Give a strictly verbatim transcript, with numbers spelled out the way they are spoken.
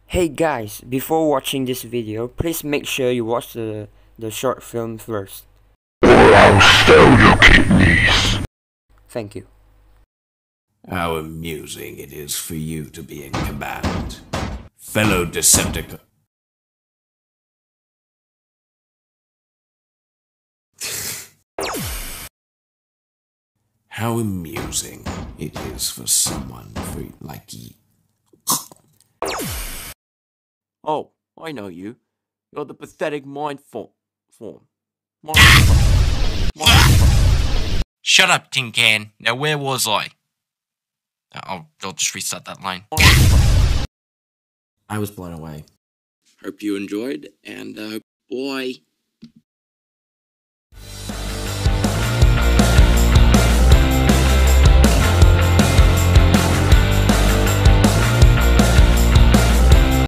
Hey guys, before watching this video, please make sure you watch the, the short film first. Or I'll steal your kidneys. Thank you. How amusing it is for you to be in command, fellow Decepticon. How amusing it is for someone for, like you. Oh, I know you. You're the pathetic mind form. form. Mind form. Mind form. Shut up, Tin Can. Now where was I? I'll, I'll just restart that line. I was blown away. Hope you enjoyed, and uh, boy.